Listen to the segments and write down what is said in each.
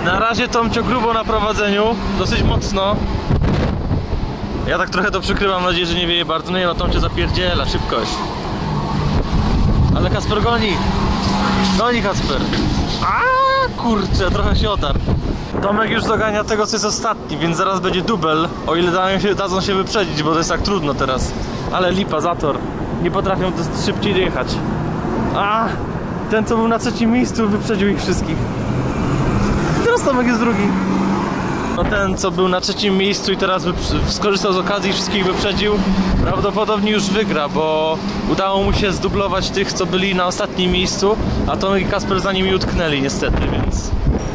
Na razie Tomcio grubo na prowadzeniu, dosyć mocno. Ja tak trochę to przykrywam, mam nadzieję, że nie wieje bardzo. No nie no, Tomcio zapierdziela, szybkość. Ale Kacper goni. Goni Kacper. A kurczę, trochę się otarł. Tomek już dogania tego, co jest ostatni, więc zaraz będzie dubel, o ile dadzą się wyprzedzić, bo to jest tak trudno teraz. Ale lipa, zator. Nie potrafią szybciej jechać. A ten, co był na trzecim miejscu, wyprzedził ich wszystkich. I teraz Tomek jest drugi. No ten, co był na trzecim miejscu i teraz skorzystał z okazji i wszystkich wyprzedził, prawdopodobnie już wygra, bo udało mu się zdublować tych, co byli na ostatnim miejscu, a Tomek i Kacper za nimi utknęli niestety, więc...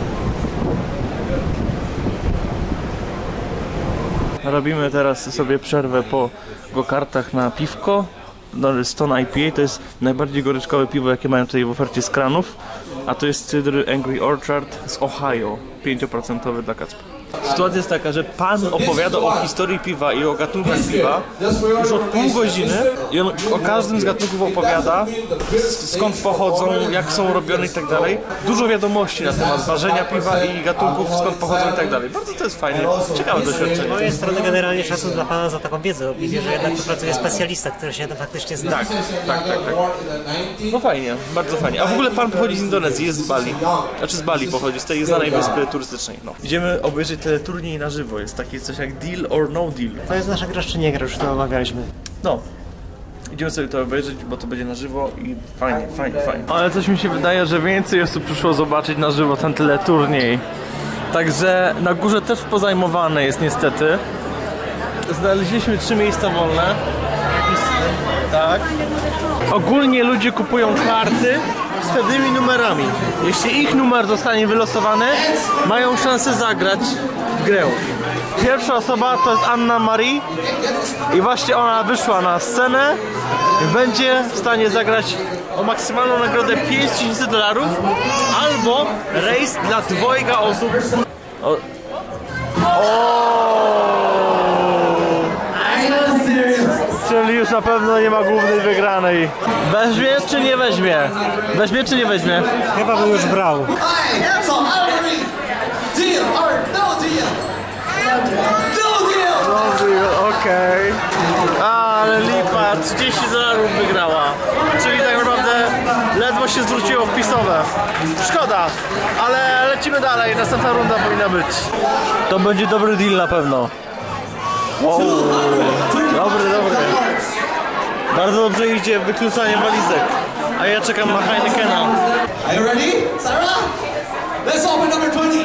Robimy teraz sobie przerwę po go-kartach na piwko. Stone IPA to jest najbardziej goryczkowe piwo, jakie mają tutaj w ofercie z kranów. A to jest cydr Angry Orchard z Ohio, 5% dla Kacpra. Sytuacja jest taka, że pan opowiada o historii piwa i o gatunkach piwa już od pół godziny i on o każdym z gatunków opowiada, skąd pochodzą, jak są robione i tak dalej. Dużo wiadomości na temat ważenia piwa i gatunków, skąd pochodzą i tak dalej. Bardzo to jest fajne, ciekawe doświadczenie. Z mojej strony generalnie szacun dla pana za taką wiedzę o piwie, że jednak tu pracuje specjalista, który się faktycznie zna. Tak. No fajnie, bardzo fajnie. A w ogóle pan pochodzi z Indonezji, jest z Bali. Znaczy z Bali pochodzi, z tej znanej wyspy turystycznej. No. Idziemy obejrzeć teleturniej na żywo. Jest takie coś jak Deal or No Deal. To jest nasza gra czy nie gra, już to omawialiśmy. No. Idziemy sobie to obejrzeć, bo to będzie na żywo i fajnie. Ale coś mi się wydaje, że więcej osób przyszło zobaczyć na żywo ten teleturniej. Także na górze też pozajmowane jest niestety. Znaleźliśmy 3 miejsca wolne. Tak. Ogólnie ludzie kupują karty z pewnymi numerami. Jeśli ich numer zostanie wylosowany, mają szansę zagrać w grę. Pierwsza osoba to jest Anna Marie i właśnie ona wyszła na scenę i będzie w stanie zagrać o maksymalną nagrodę $5000 albo rejs dla 2 osób. Czyli już na pewno nie ma głównej wygranej. Weźmie czy nie weźmie? Weźmie czy nie weźmie? Chyba by już brał. Okej. Ale lipa, $30 wygrała. Czyli tak naprawdę ledwo się zwróciło wpisowe. Szkoda, ale lecimy dalej, następna runda powinna być. To będzie dobry deal na pewno. Wow. Dobry. Bardzo dobrze idzie wykluczanie walizek. A ja czekam na Heinekena. Are you ready, Sarah? Let's open number 20.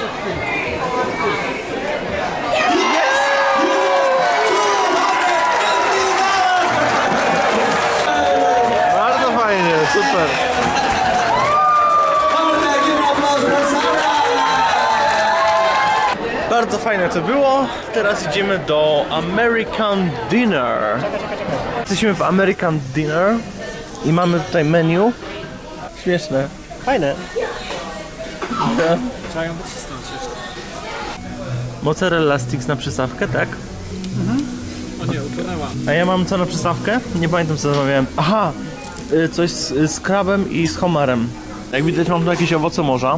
Bardzo fajnie, super. Bardzo fajne to było. Teraz idziemy do American Dinner. Jesteśmy w American Dinner i mamy tutaj menu. Śmieszne. Fajne. Trzeba ją wycisnąć jeszcze. Mozzarella sticks na przystawkę, tak? O nie, utonęła. A ja mam co na przystawkę? Nie pamiętam co zamawiałem. Aha! Coś z krabem i z homarem. Jak widać mam tu jakieś owoce morza.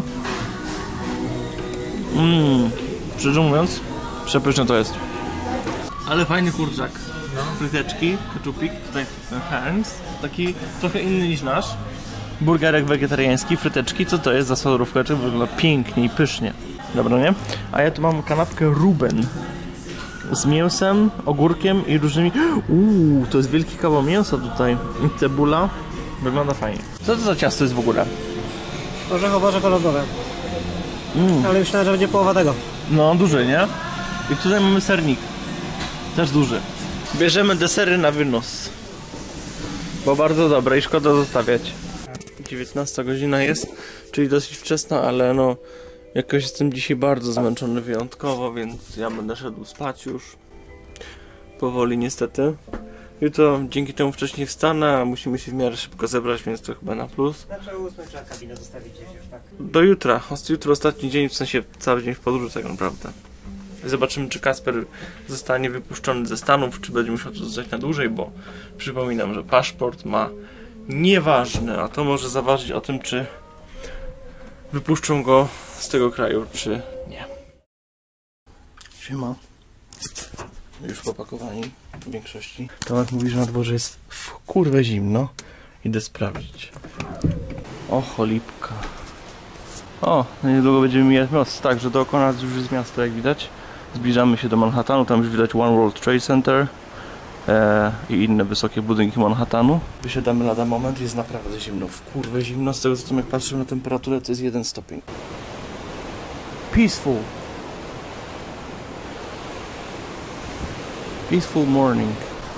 Szczerze mówiąc, przepyszne to jest. Ale fajny kurczak. Fryteczki, keczupik, tutaj ten Heinz. Taki trochę inny niż nasz. Burgerek wegetariański, fryteczki. Co to jest za sodróweczek? Wygląda pięknie i pysznie. Dobra, nie? A ja tu mam kanapkę Ruben. Z mięsem, ogórkiem i różnymi... to jest wielki kawał mięsa tutaj. I cebula. Wygląda fajnie. Co to za ciasto jest w ogóle? Orzechowo-czekoladowe. Ale myślałem, że będzie połowa tego. No, duży, nie? I tutaj mamy sernik. Też duży. Bierzemy desery na wynos. Bo bardzo dobre i szkoda zostawiać. 19 godzina jest, czyli dosyć wczesna, ale no... Jakoś jestem dzisiaj bardzo zmęczony wyjątkowo, więc ja będę szedł spać już. Powoli niestety. Jutro dzięki temu wcześniej wstanę, a musimy się w miarę szybko zebrać, więc to chyba na plus. Zawsze o 8 trzeba kabinę zostawić gdzieś już, tak? Do jutra. Jutro ostatni dzień, w sensie cały dzień w podróży tak naprawdę. Zobaczymy, czy Kacper zostanie wypuszczony ze Stanów, czy będzie musiał tu zostać na dłużej, bo przypominam, że paszport ma nieważny, a to może zaważyć o tym, czy wypuszczą go z tego kraju, czy nie. Siema. Już popakowani w większości. Tomek mówi, że na dworze jest w kurwę zimno. Idę sprawdzić. O, cholipka. O, niedługo będziemy mijać most. Także dookoła nas już jest miasto, jak widać. Zbliżamy się do Manhattanu, tam już widać One World Trade Center i inne wysokie budynki Manhattanu. Wysiadamy lada moment, jest naprawdę zimno. W kurwę zimno, z tego co jak patrzę na temperaturę, to jest 1 stopień. Peaceful. Peaceful morning.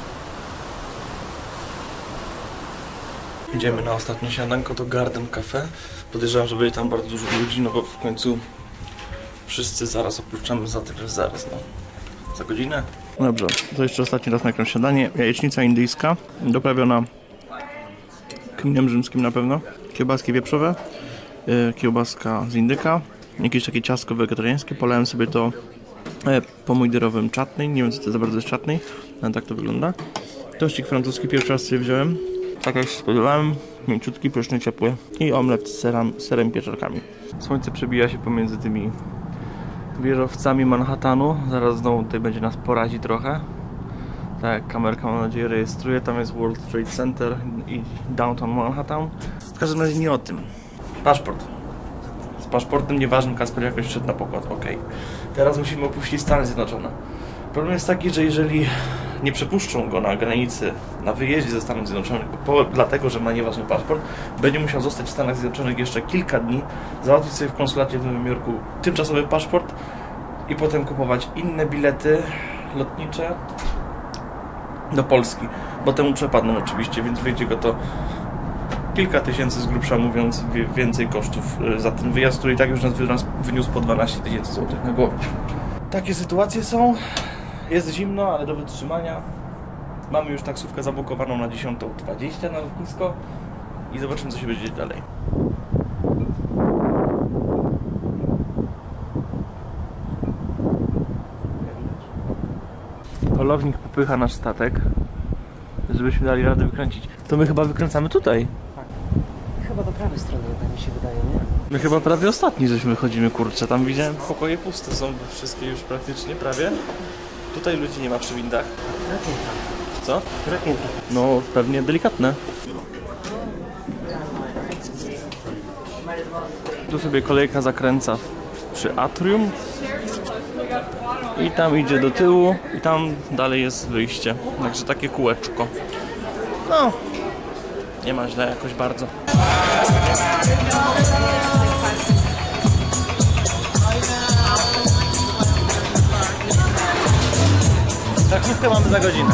Idziemy na ostatnie śniadanko do Garden Cafe. Podejrzewam, że będzie tam bardzo dużo ludzi, no bo w końcu wszyscy zaraz opuszczamy zaraz, no. Za godzinę. Dobrze, to jeszcze ostatni raz nagram śniadanie. Jajecznica indyjska, doprawiona kminem rzymskim na pewno. Kiełbaski wieprzowe, kiełbaska z indyka, jakieś takie ciastko wegetariańskie. Polałem sobie to pomidorowym chutney. Nie wiem, co to za bardzo jest chutney, ale tak to wygląda. Tościk francuski pierwszy raz sobie wziąłem. Tak jak się spodziewałem, mięciutki, pyszny, ciepły. I omlet z serem i pieczarkami. Słońce przebija się pomiędzy tymi wieżowcami Manhattanu. Zaraz znowu tutaj będzie nas porazi trochę. Tak jak kamerka, mam nadzieję, rejestruje. Tam jest World Trade Center i Downtown Manhattan. W każdym razie nie o tym. Paszport. Z paszportem nieważnym Kasper jakoś wszedł na pokład. Ok. Teraz musimy opuścić Stany Zjednoczone. Problem jest taki, że jeżeli nie przepuszczą go na granicy, na wyjeździe ze Stanów Zjednoczonych, dlatego, że ma nieważny paszport, będzie musiał zostać w Stanach Zjednoczonych jeszcze kilka dni, załatwić sobie w konsulacie w Nowym Jorku tymczasowy paszport i potem kupować inne bilety lotnicze do Polski, bo temu przepadną oczywiście, więc wyjdzie go to kilka tysięcy, z grubsza mówiąc, więcej kosztów za ten wyjazd, który i tak już nas wyniósł po 12 tysięcy złotych na głowę. Takie sytuacje są. Jest zimno, ale do wytrzymania. Mamy już taksówkę zabukowaną na 10:20 na lotnisko i zobaczymy, co się będzie dalej. Polownik popycha nasz statek, żebyśmy dali radę wykręcić. To my chyba wykręcamy tutaj. Tak. Chyba do prawej strony, tak mi się wydaje, nie? My chyba prawie ostatni żeśmy chodzimy, kurczę. Tam widziałem, pokoje puste są wszystkie już praktycznie, prawie. Tutaj ludzi nie ma przy windach. Co? No, pewnie delikatne. Tu sobie kolejka zakręca przy atrium. I tam idzie do tyłu. I tam dalej jest wyjście. Także takie kółeczko. No, nie ma źle jakoś bardzo. Taksówkę mamy za godzinę.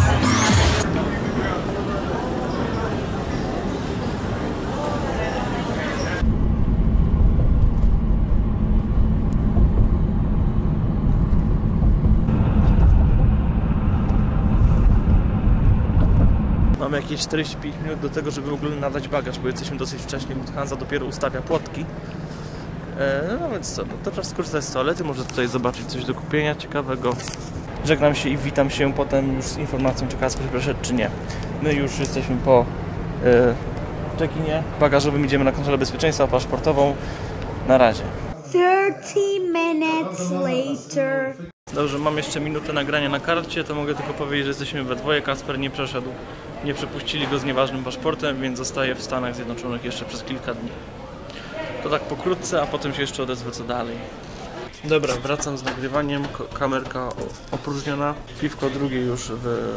Mamy jakieś 45 minut do tego, żeby w ogóle nadać bagaż, bo jesteśmy dosyć wcześnie. Lufthansa dopiero ustawia płotki. No więc co, no to czas skorzystać z toalety, może tutaj zobaczyć coś do kupienia ciekawego. Żegnam się i witam się potem już z informacją, czy Kasper przeszedł, czy nie. My już jesteśmy po check-inie bagażowym, idziemy na kontrolę bezpieczeństwa paszportową. Na razie. 30 minutes later. Dobrze, mam jeszcze minutę nagrania na karcie, to mogę tylko powiedzieć, że jesteśmy we dwoje. Kasper nie przeszedł, nie przepuścili go z nieważnym paszportem, więc zostaje w Stanach Zjednoczonych jeszcze przez kilka dni. To tak pokrótce, a potem się jeszcze odezwę co dalej. Dobra, wracam z nagrywaniem, kamerka opróżniona, piwko drugie już w...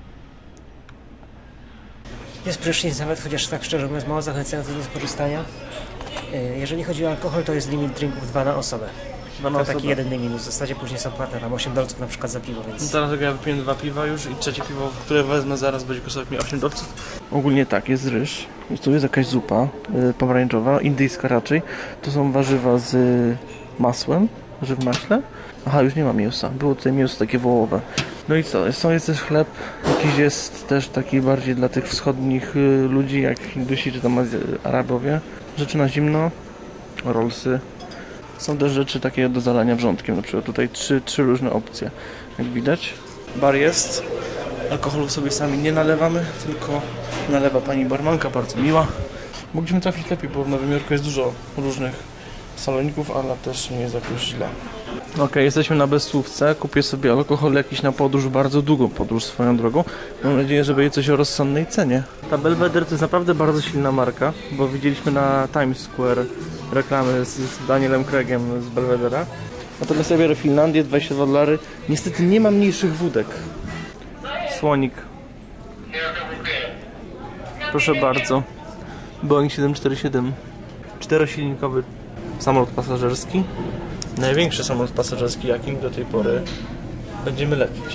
Jest prysznic nawet, chociaż tak szczerze mówiąc mało zachęcający do skorzystania. Jeżeli chodzi o alkohol, to jest limit drinków 2 na osobę. To taki jedyny minus, w zasadzie później są płatne, tam $8 na przykład za piwo, więc... No teraz jak ja wypiję 2 piwa już i trzecie piwo, które wezmę zaraz, będzie kosztować mi $8. Ogólnie tak, jest ryż, tu jest jakaś zupa pomarańczowa, indyjska raczej. To są warzywa z masłem, że w maśle. Aha, już nie ma mięsa, było tutaj mięso takie wołowe. No i co, jest też chleb, jakiś jest też taki bardziej dla tych wschodnich ludzi, jak Hindusi czy tam Arabowie. Rzeczy na zimno, rollsy. Są też rzeczy takie do zalania wrzątkiem, na przykład tutaj trzy różne opcje, jak widać. Bar jest, alkoholu sobie sami nie nalewamy, tylko nalewa pani barmanka, bardzo miła. Mogliśmy trafić lepiej, bo w Nowym Jorku jest dużo różnych saloników, ale też nie jest jakoś źle. Okej, jesteśmy na bezsłówce. Kupię sobie alkohol jakiś na podróż, bardzo długą podróż swoją drogą. Mam nadzieję, że będzie coś o rozsądnej cenie. Ta Belvedere to jest naprawdę bardzo silna marka, bo widzieliśmy na Times Square reklamy z Danielem Craigiem z Belvedera. Natomiast ja biorę Finlandię, $22. Niestety nie ma mniejszych wódek. Słonik. Proszę bardzo. Boeing 747. 4-silnikowy samolot pasażerski. Największy samolot pasażerski, jakim do tej pory będziemy lecieć.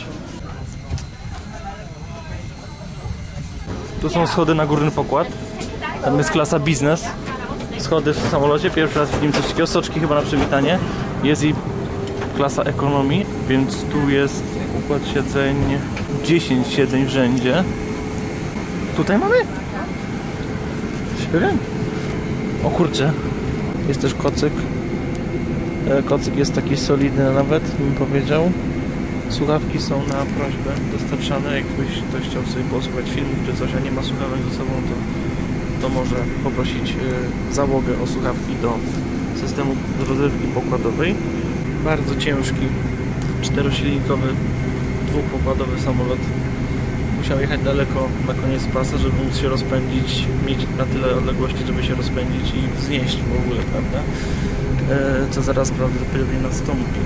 Tu są schody na górny pokład. Tam jest klasa biznes. Schody w samolocie. Pierwszy raz widzimy coś takiego. Soczki chyba na przywitanie. Jest i klasa ekonomii, więc tu jest układ siedzeń. 10 siedzeń w rzędzie. Tutaj mamy? Pewien? O kurczę. Jest też kocyk. Kocyk jest taki solidny nawet, bym powiedział. Słuchawki są na prośbę dostarczane. Jakbyś ktoś chciał sobie posłuchać filmów czy coś, a nie ma słuchawek ze sobą, to może poprosić załogę o słuchawki do systemu rozrywki pokładowej. Bardzo ciężki, 4-silnikowy, 2-pokładowy samolot. Musiał jechać daleko na koniec pasa, żeby móc się rozpędzić, mieć na tyle odległości, żeby się rozpędzić i wznieść w ogóle, prawda? Co zaraz prawdopodobnie nastąpi.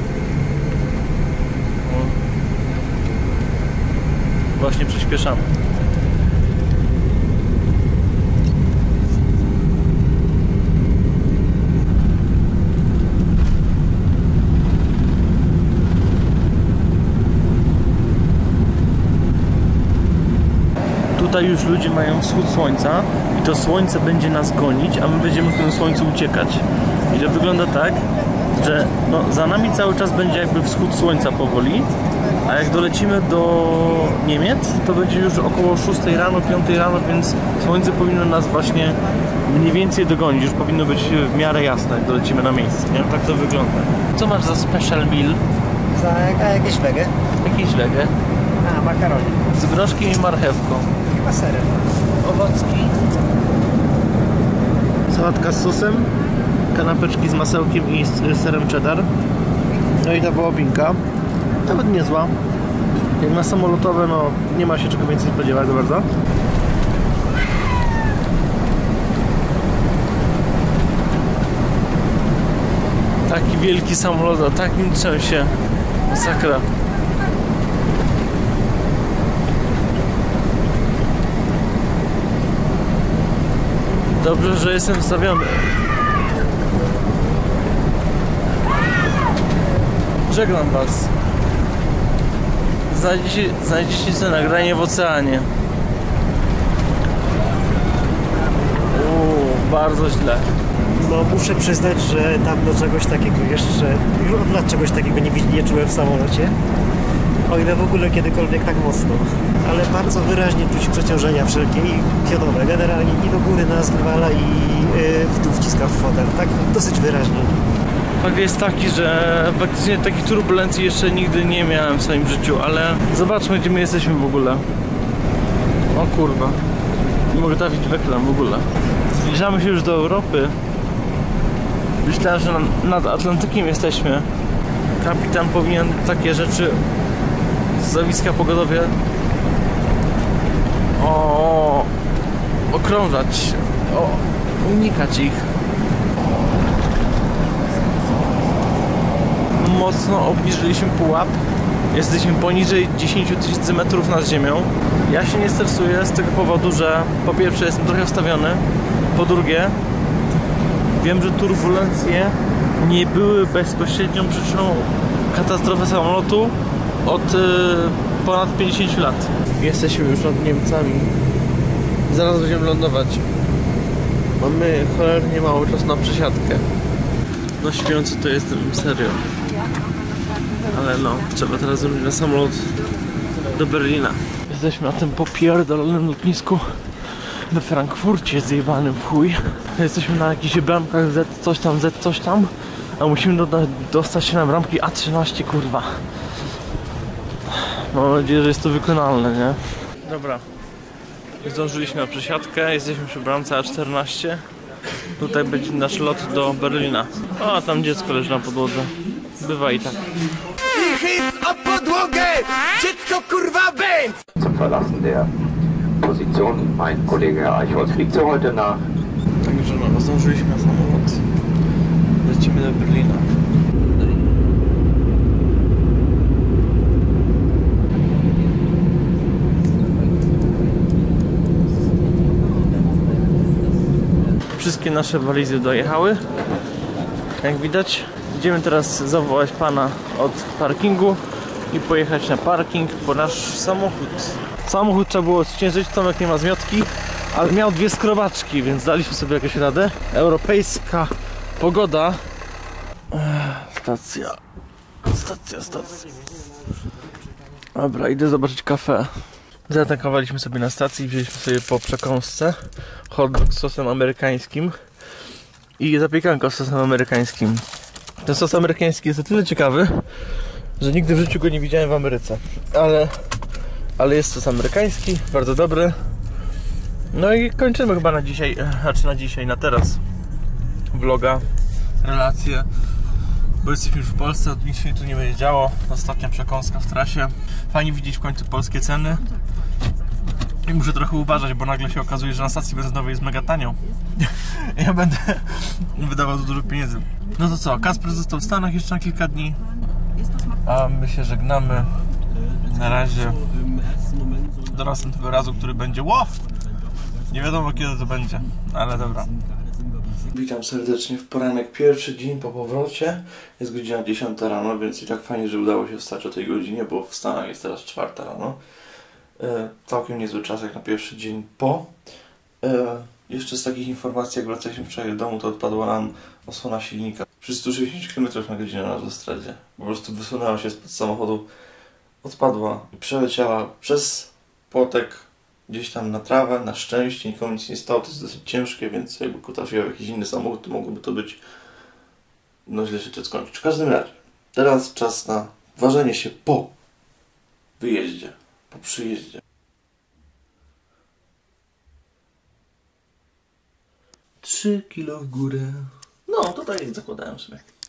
Właśnie przyspieszamy. Tutaj już ludzie mają wschód słońca i to słońce będzie nas gonić, a my będziemy w tym słońcu uciekać. I to wygląda tak, że no, za nami cały czas będzie jakby wschód słońca powoli, a jak dolecimy do Niemiec, to będzie już około 6 rano, 5 rano, więc słońce powinno nas właśnie mniej więcej dogonić. Już powinno być w miarę jasne, jak dolecimy na miejsce, nie? Tak to wygląda. Co masz za special meal? A jakieś wege? Jakiś wege? A, makaronik. Z groszkiem i marchewką. Chyba serem. Owocki. Sałatka z sosem. Kanapeczki z masełkiem i z serem cheddar. No i ta wołowinka. Nawet niezła. Jak na samolotowe, no nie ma się czego więcej spodziewać za bardzo. Taki wielki samolot, a takim trzęsie. Masakra. Dobrze, że jestem wstawiony. Żegnam was. Znajdziecie sobie nagranie w oceanie. Bardzo źle. No muszę przyznać, że dawno czegoś takiego jeszcze, już od lat czegoś takiego nie czułem w samolocie. O ile w ogóle kiedykolwiek tak mocno. Ale bardzo wyraźnie czuć przeciążenia wszelkie i pionowe. Generalnie i do góry nas wywala i w dół wciska w fotel. Tak dosyć wyraźnie. Fakt jest taki, że faktycznie takich turbulencji jeszcze nigdy nie miałem w swoim życiu, ale zobaczmy, gdzie my jesteśmy w ogóle. O kurwa. Nie mogę trafić w ekran w ogóle. Zbliżamy się już do Europy. Myślałem, że nad Atlantykiem jesteśmy. Kapitan powinien takie rzeczy z zjawiska pogodowe okrążać, unikać ich. Mocno obniżyliśmy pułap. Jesteśmy poniżej 10 000 metrów nad ziemią. Ja się nie stresuję z tego powodu, że po pierwsze jestem trochę wstawiony, po drugie wiem, że turbulencje nie były bezpośrednią przyczyną katastrofy samolotu od ponad 50 lat. Jesteśmy już nad Niemcami. Zaraz będziemy lądować. Mamy cholernie mało czasu na przesiadkę. No śpiący to jestem, serio. Ale no, trzeba teraz zrobić na samolot do Berlina. Jesteśmy na tym popierdolonym lotnisku we Frankfurcie zjebanym w chuj. Jesteśmy na jakichś bramkach Z coś tam, a musimy dostać się na bramki A13, kurwa. Mam nadzieję, że jest to wykonalne, nie? Dobra. Zdążyliśmy na przesiadkę, jesteśmy przy bramce A14. Tutaj będzie nasz lot do Berlina. O, tam dziecko leży na podłodze. Bywa i tak. Zum Verlassen der Position. Mein Kollege Herr Eichholz fliegt so heute nach. Także no, zdążyliśmy na samolot. Lecimy do Berlina. Wszystkie nasze walizy dojechały. Jak widać, idziemy teraz zawołać pana od parkingu i pojechać na parking po nasz samochód. Samochód trzeba było odciężyć, Tomek nie ma zmiotki, ale miał 2 skrobaczki, więc daliśmy sobie jakąś radę. Europejska pogoda. Stacja. Dobra, idę zobaczyć kafe. Zatankowaliśmy sobie na stacji, wzięliśmy sobie po przekąsce hot dog z sosem amerykańskim i zapiekankę z sosem amerykańskim. Ten sos amerykański jest o tyle ciekawy, że nigdy w życiu go nie widziałem w Ameryce, ale jest sos amerykański, bardzo dobry. No i kończymy chyba na dzisiaj, na teraz vloga, relację, bo jesteśmy już w Polsce, nic się tu nie będzie działo. Ostatnia przekąska w trasie. Fajnie widzieć w końcu polskie ceny. I muszę trochę uważać, bo nagle się okazuje, że na stacji benzynowej jest mega tanio. Ja będę wydawał tu dużo pieniędzy. No to co, Kasper został w Stanach jeszcze na kilka dni, a my się żegnamy. Na razie. Do następnego razu, który będzie... Ło! Nie wiadomo kiedy to będzie, ale dobra. Witam serdecznie w poranek, pierwszy dzień po powrocie. Jest godzina 10 rano, więc i tak fajnie, że udało się wstać o tej godzinie, bo w Stanach jest teraz 4 rano. Całkiem niezły czas jak na pierwszy dzień po. Jeszcze z takich informacji, jak wracaliśmy wczoraj do domu, to odpadła nam osłona silnika przy 160 km/h na autostradzie. Po prostu wysunęła się spod samochodu, odpadła i przeleciała przez płotek gdzieś tam na trawę. Na szczęście nikomu nic nie stało, to jest dosyć ciężkie, więc jakby trafiła w jakiś inny samochód, to mogłoby to być no źle się skończyć. W każdym razie, teraz czas na ważenie się po wyjeździe, po przyjeździe. 3 kilo w górę. No, tutaj zakładałem sobie.